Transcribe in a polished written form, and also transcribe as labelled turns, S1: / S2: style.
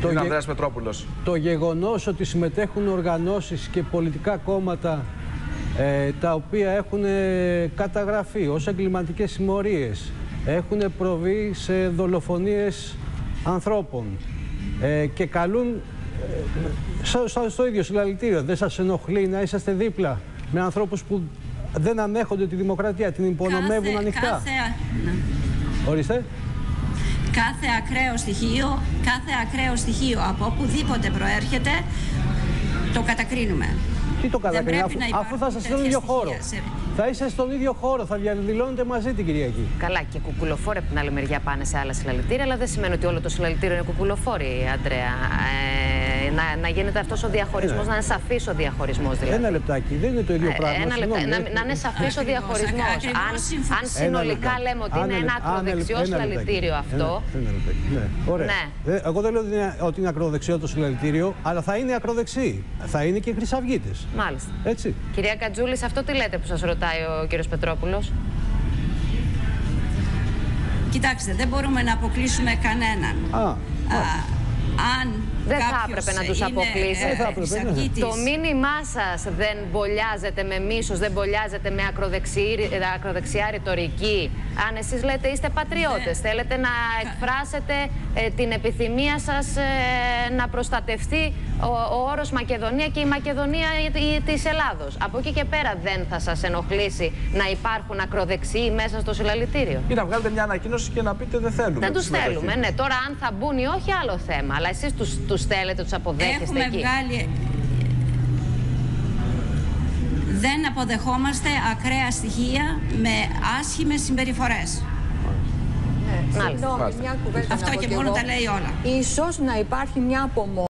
S1: Είναι Ανδρέας Πετρόπουλος.
S2: Το γεγονός ότι συμμετέχουν οργανώσεις και πολιτικά κόμματα τα οποία έχουν καταγραφεί ως εγκληματικές συμμορίες, έχουν προβεί σε δολοφονίες ανθρώπων και καλούν στο ίδιο συλλαλητήριο. Δεν σας ενοχλεί να είσαστε δίπλα με ανθρώπους που δεν ανέχονται τη δημοκρατία, την υπονομεύουν ανοιχτά? Ορίστε.
S3: Κάθε ακραίο στοιχείο από οπουδήποτε προέρχεται το κατακρίνουμε.
S2: Τι το κατακρίνουμε, αφού θα σας στον ίδιο χώρο. Θα είσαι στον ίδιο χώρο, θα διαδηλώνετε μαζί την Κυριακή.
S4: Καλά, και κουκουλοφόροι από την άλλη μεριά πάνε σε άλλα συλλαλητήρια, αλλά δεν σημαίνει ότι όλο το συλλαλητήριο είναι κουκουλοφόροι, Αντρέα. Να γίνεται αυτός ο διαχωρισμός, να είναι σαφής ο διαχωρισμός δηλαδή.
S2: Ένα λεπτάκι, δεν είναι το ίδιο πράγμα.
S4: Να είναι σαφής ο διαχωρισμός. Αν συνολικά λέμε ότι είναι ένα ακροδεξιό συλλαλητήριο αυτό.
S2: Ωραία. Εγώ δεν λέω ότι είναι ακροδεξιό το συλλαλητήριο, αλλά θα είναι ακροδεξί. Θα είναι και χρυσαυγίτες.
S4: Μάλιστα.
S2: Έτσι.
S4: Κυρία Κατζούλη, σε αυτό τι λέτε που σας ρωτάει ο κύριος Πετρόπουλος?
S3: Κοιτάξτε, δεν μπορούμε να αποκλείσουμε κανέναν. Αν
S4: δεν θα έπρεπε να τους αποκλείσετε. Το μήνυμά σας δεν μπολιάζεται με μίσος, δεν μπολιάζεται με ακροδεξιά ρητορική. Αν εσείς λέτε είστε πατριώτες, θέλετε να εκφράσετε την επιθυμία σας να προστατευτεί ο όρος Μακεδονία και η Μακεδονία της Ελλάδος. Από εκεί και πέρα δεν θα σας ενοχλήσει να υπάρχουν ακροδεξιοί μέσα στο συλλαλητήριο?
S1: Ή να βγάλετε μια ανακοίνωση και να πείτε δεν θέλουμε.
S4: Δεν τους θέλουμε, ναι. Τώρα αν θα μπουν ή όχι άλλο θέμα. Αλλά εσείς τους θέλετε, τους αποδέχεστε εκεί?
S3: Δεν αποδεχόμαστε ακραία στοιχεία με άσχημες συμπεριφορές.
S4: Ναι.
S5: Συγγνώμη, μια κουβέντα.
S3: Αυτό και μόνο τα λέει όλα.
S5: Ίσως να υπάρχει μια απομόνωση.